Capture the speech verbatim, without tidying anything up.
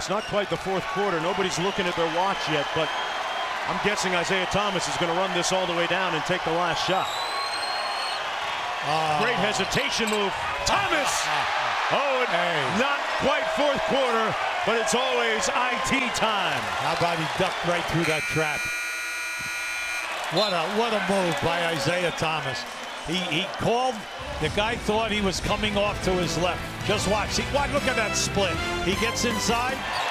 it's not quite the fourth quarter. Nobody's looking at their watch yet, but I'm guessing Isaiah Thomas is going to run this all the way down and take the last shot. Uh, Great hesitation move. Thomas! Oh, hey. Not quite fourth quarter, but it's always I T time. How about he ducked right through that trap? What a what a move by Isaiah Thomas. He he called. The guy thought he was coming off to his left. Just watch. See, watch, look at that split. He gets inside.